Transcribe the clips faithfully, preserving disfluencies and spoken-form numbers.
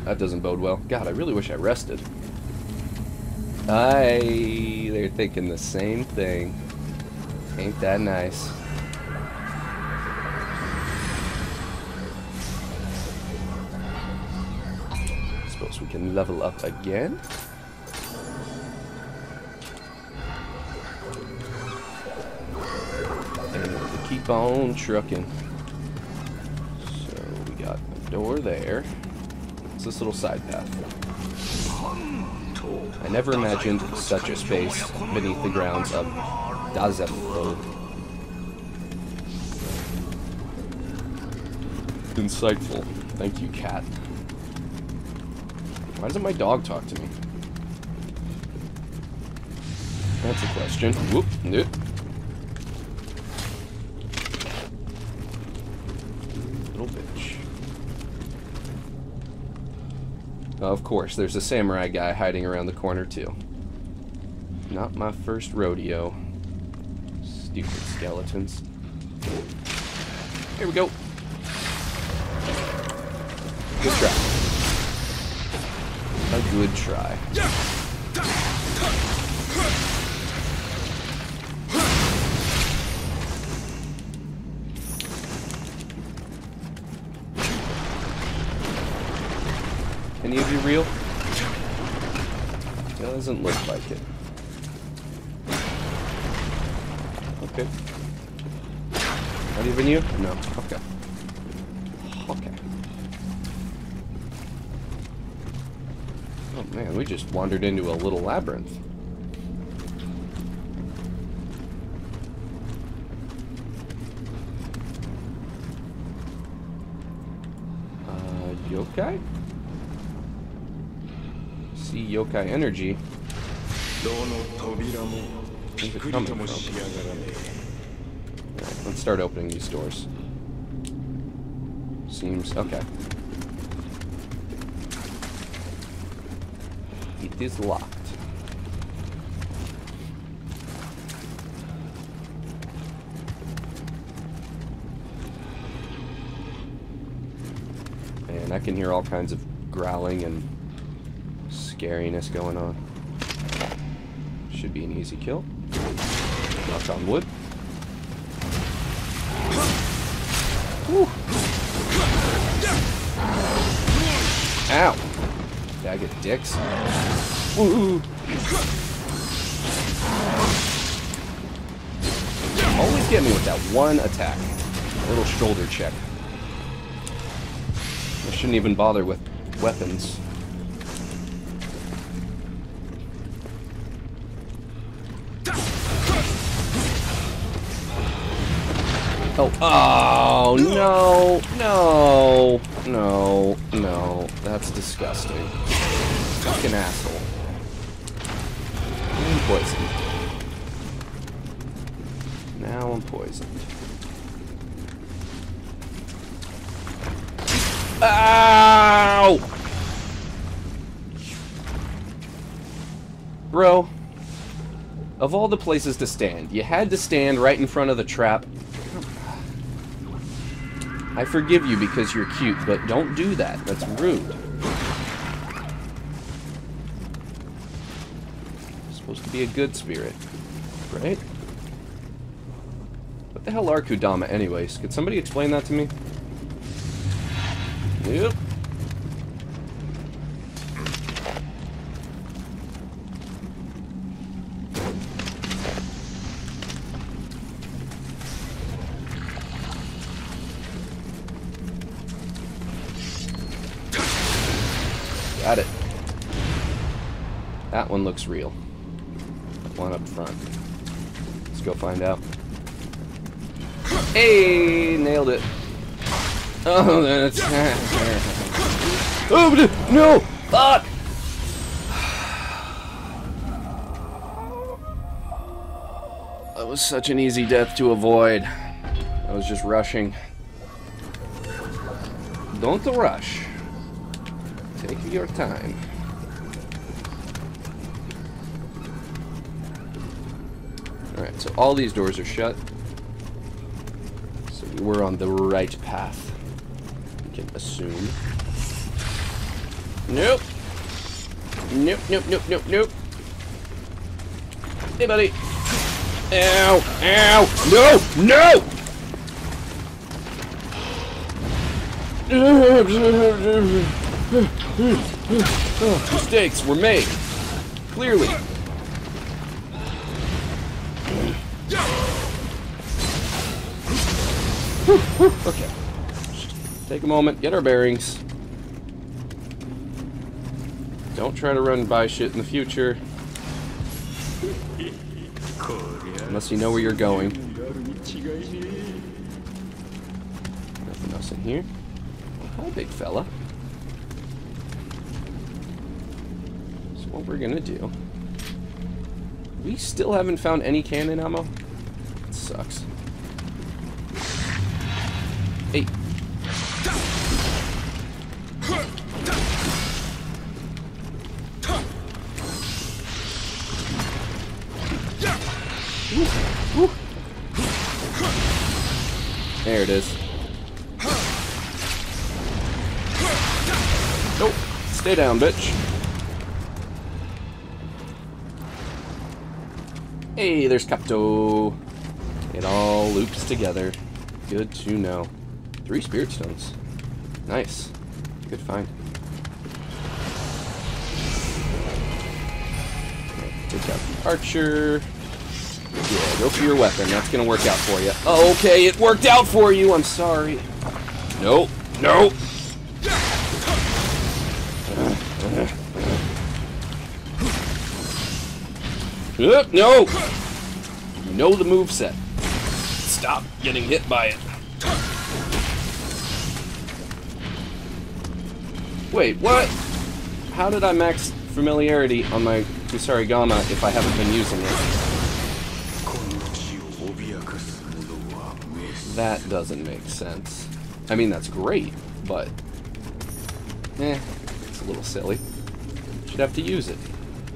that doesn't bode well. God, I really wish I rested. I... They're thinking the same thing. Ain't that nice? Suppose we can level up again. And we'll keep on trucking. So we got a door there. It's this little side path. I never imagined such a space beneath the grounds of Dazepho. Insightful. Thank you, cat. Why doesn't my dog talk to me? That's a question. Whoop. Nope. Little bitch. Of course, there's a samurai guy hiding around the corner, too. Not my first rodeo. Stupid skeletons. Here we go. Good try. A good try. Any of you real? Doesn't look like it. Okay. Not even you? No. Okay. Okay. Oh man, we just wandered into a little labyrinth. Uh, yokai? See yokai energy. Where's it coming from? Right, let's start opening these doors. Seems okay. It is locked. And I can hear all kinds of growling and scariness going on. Should be an easy kill. Knock on wood. Woo. Ow! Bag of dicks. Woo! Always get me with that one attack. A little shoulder check. I shouldn't even bother with weapons. Oh, oh, no, no, no, no, that's disgusting. Fucking asshole. I'm poisoned. Now I'm poisoned. Ow! Bro, of all the places to stand, you had to stand right in front of the trap. I forgive you because you're cute, but don't do that. That's rude. You're supposed to be a good spirit, right? What the hell are Kudama anyways? Could somebody explain that to me? Yep. Got it. That one looks real. That one up front. Let's go find out. Hey, nailed it. Oh, that's... Oh, no! Fuck! That was such an easy death to avoid. I was just rushing. Don't rush. Take your time. Alright, so all these doors are shut. So we're on the right path. We can assume. Nope. Nope, nope, nope, nope, nope. Hey, buddy. Ow! Ow! No! No! Oh, mistakes were made. Clearly. Okay. Take a moment, get our bearings. Don't try to run by shit in the future. Unless you know where you're going. Nothing else in here. Hi, big fella. So what we're gonna do... We still haven't found any cannon ammo. It sucks. Hey. Woo. Woo. There it is. Nope. Stay down, bitch. Hey, there's Capto. It all loops together. Good to know. Three spirit stones. Nice. Good find. Take out the archer. Yeah, go for your weapon. That's gonna work out for you. Okay, it worked out for you. I'm sorry. Nope. Nope. Uh, no. You know the moveset. Stop getting hit by it. Wait, what? How did I max familiarity on my Kusarigama if I haven't been using it? That doesn't make sense. I mean, that's great, but... Eh, it's a little silly. Should have to use it.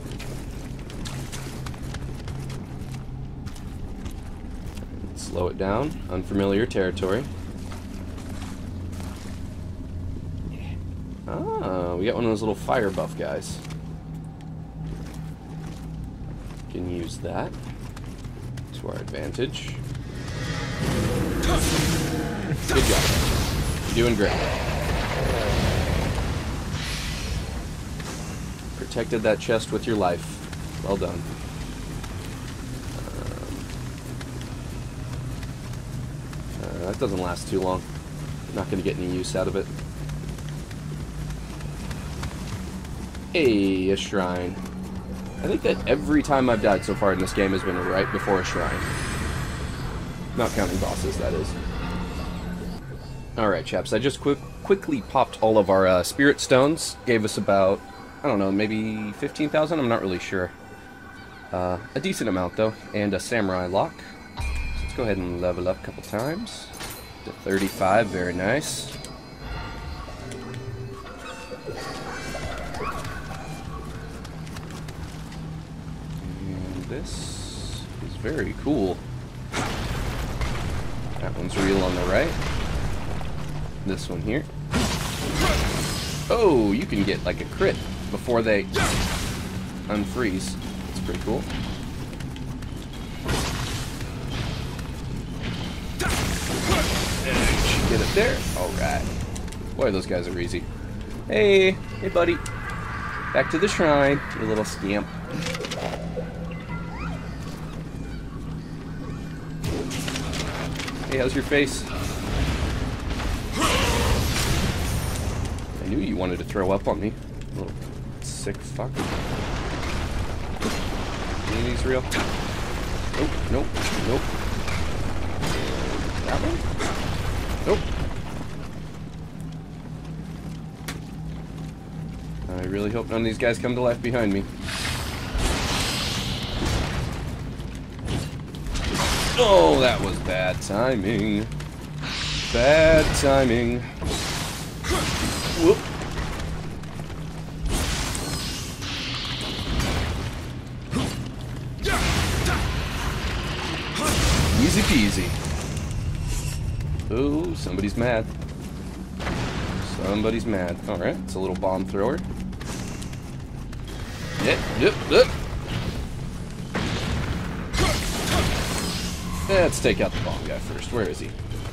Slow it down. Unfamiliar territory. Ah, we got one of those little fire buff guys. Can use that to our advantage. Good job. You're doing great. Protected that chest with your life. Well done. Um, uh, that doesn't last too long. Not going to get any use out of it. Hey, a shrine. I think that every time I've died so far in this game has been right before a shrine. Not counting bosses, that is. Alright, chaps, I just quick, quickly popped all of our uh, spirit stones. Gave us about, I don't know, maybe fifteen thousand? I'm not really sure. Uh, a decent amount, though. And a samurai lock. So let's go ahead and level up a couple times. To thirty-five, very nice. And this is very cool. That one's real on the right. This one here. Oh, you can get like a crit before they unfreeze. That's pretty cool. Get it there. Alright. Boy, those guys are easy. Hey, hey buddy. Back to the shrine, you little scamp. Hey, how's your face? I knew you wanted to throw up on me. Little sick fuck. Any of these real? Nope, nope, nope. That one? Nope. I really hope none of these guys come to life behind me. Oh, that was bad timing. Bad timing. Whoop. Easy peasy. Oh, somebody's mad. Somebody's mad. Alright, it's a little bomb thrower. Yep, yep, yep. Let's take out the bomb guy first. Where is he?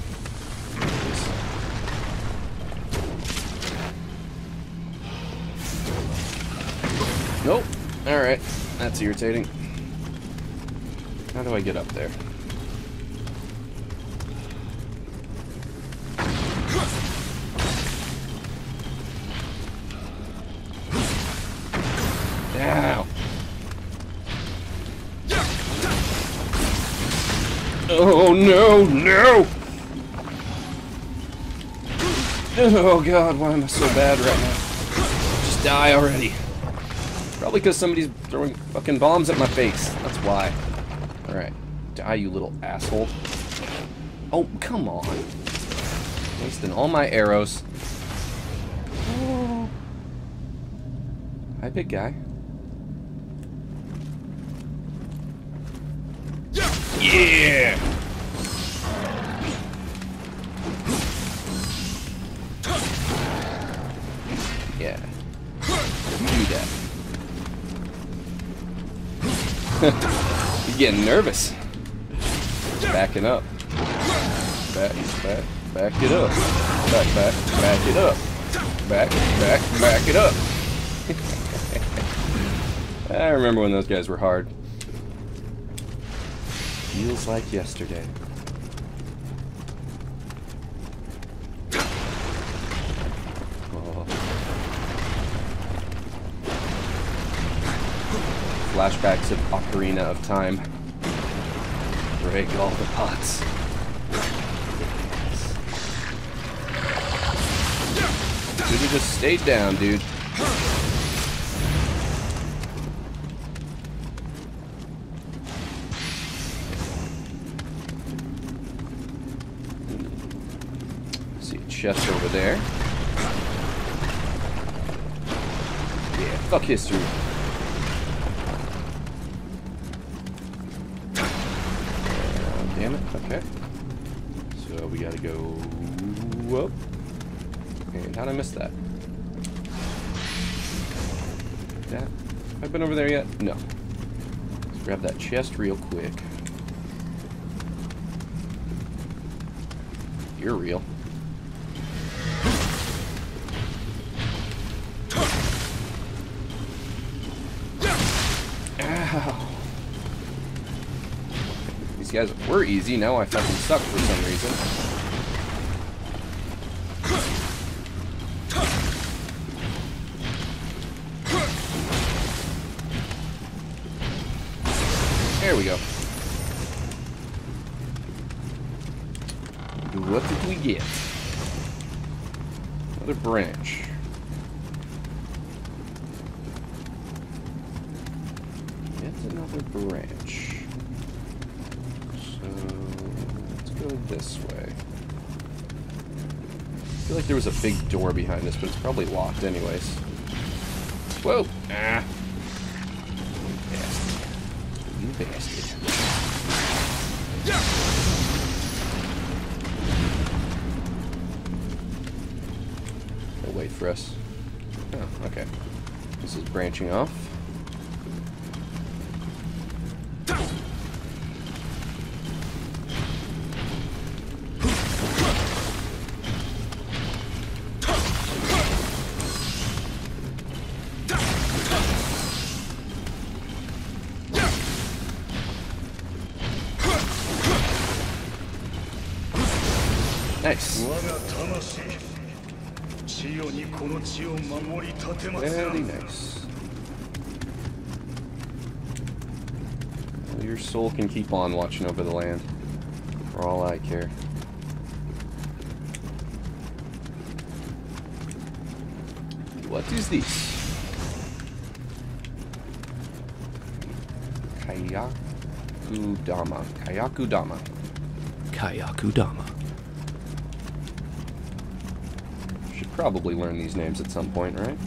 Nope. Alright. That's irritating. How do I get up there? Ow. Oh no, no! Oh god, why am I so bad right now? Just die already. Probably because somebody's throwing fucking bombs at my face. That's why. Alright. Die, you little asshole. Oh, come on. Wasting all my arrows. Oh. Hi, big guy. Yeah! Yeah. Do that. You're getting nervous. Backing up. Back, back, back it up. Back, back, back it up. Back, back, back it up. I remember when those guys were hard. Feels like yesterday. Oh. Flashbacks of Ocarina of Time. Break all the pots. Should have just stayed down, dude. See a chest over there. Yeah, fuck history. Damn it, okay. So we gotta go up. And how'd I miss that? That? Have I been over there yet? No. Let's grab that chest real quick. You're real. Ow. These guys were easy, now I fucking suck for some reason. There we go. What did we get? Another branch. Yet another branch. So, let's go this way. I feel like there was a big door behind us, but it's probably locked anyways. Whoa! Ah! You bastard. They'll wait for us. Oh, okay. This is branching off. Nice. Very nice. Well, your soul can keep on watching over the land, for all I care. What is this? Kayakudama. Kayakudama. Kayakudama. Probably learn these names at some point, right?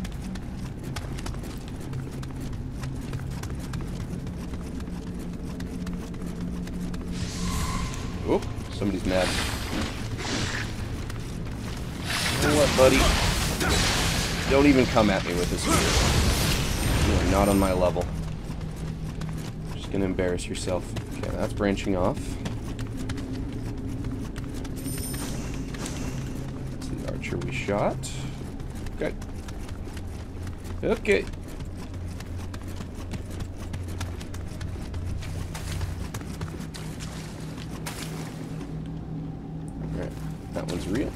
Oh, somebody's mad. You know what, buddy? Don't even come at me with this weird. You're not on my level. Just gonna embarrass yourself. Okay, that's branching off. That's the archer we shot. Okay. Okay. Alright, that one's real.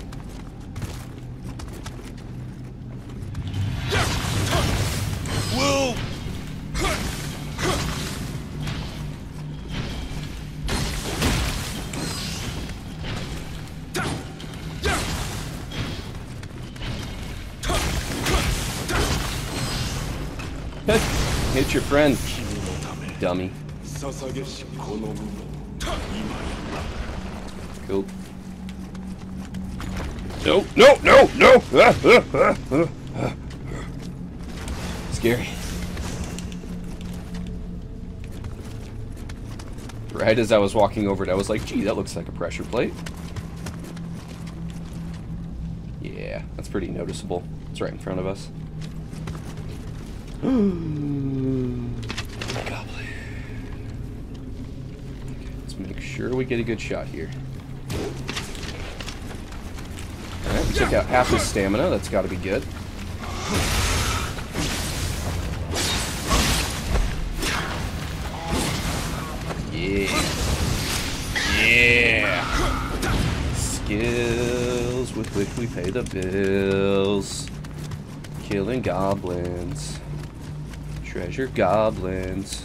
Whoa! Hit your friend, dummy. Cool. No, no, no, no! Ah, ah, ah, ah, ah. Scary. Right as I was walking over it, I was like, gee, that looks like a pressure plate. Yeah, that's pretty noticeable. It's right in front of us. Goblin. Let's make sure we get a good shot here. Alright, we took out half his stamina. That's got to be good. Yeah. Yeah. Skills with which we pay the bills. Killing goblins. Treasure goblins.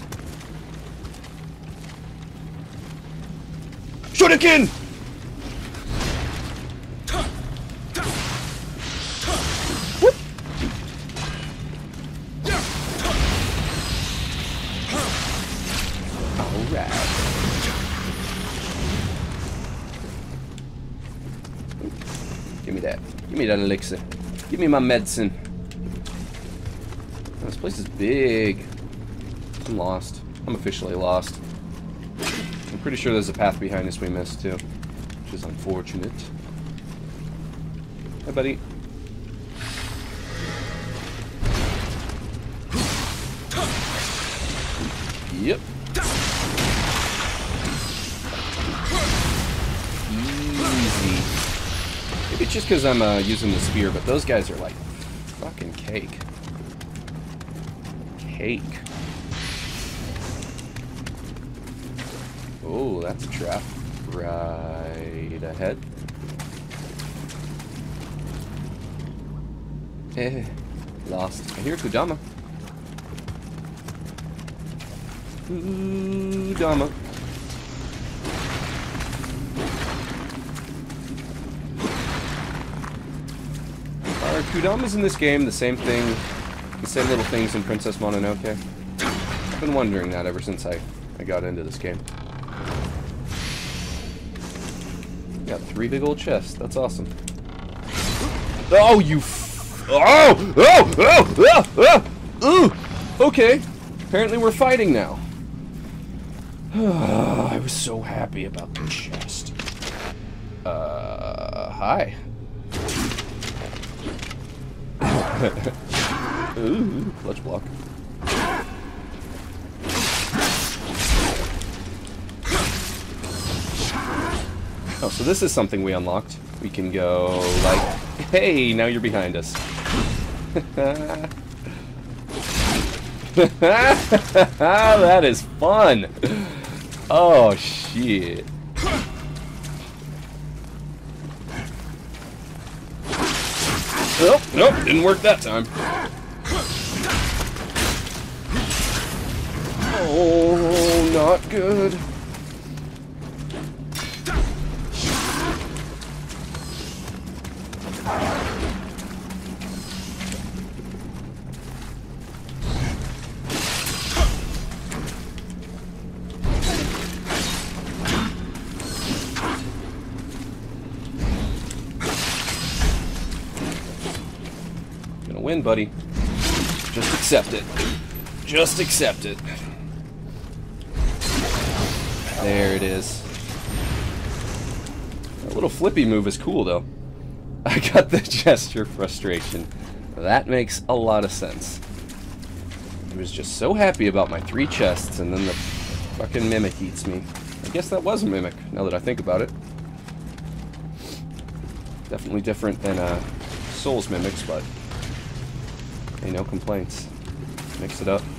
Shuriken! Whoop. Alright. Give me that. Give me that elixir. Give me my medicine. This place is big. I'm lost. I'm officially lost. I'm pretty sure there's a path behind us we missed too, which is unfortunate. Hi, buddy. Yep. Easy. Maybe it's just because I'm uh, using the spear, but those guys are like fucking cake. Cake. Oh, that's a trap. Right ahead. Eh. Lost. I hear Kudama. Kudama. Are Kudamas in this game the same thing? The same little things in Princess Mononoke? I've been wondering that ever since I, I got into this game. Got three big old chests. That's awesome. Oh, you f- Oh! Oh! Oh! Oh! Oh! Ooh! Okay. Apparently we're fighting now. I was so happy about the chest. Uh, hi. Ooh, clutch block. Oh, so this is something we unlocked. We can go like, hey, now you're behind us. That is fun. Oh, shit. Oh, nope, didn't work that time. Oh, not good. Gonna win, buddy. Just accept it. Just accept it. There it is. That little flippy move is cool, though. I got the gesture frustration. That makes a lot of sense. I was just so happy about my three chests, and then the fucking mimic eats me. I guess that was a mimic, now that I think about it. Definitely different than uh, Souls mimics, but hey, no complaints. Mix it up.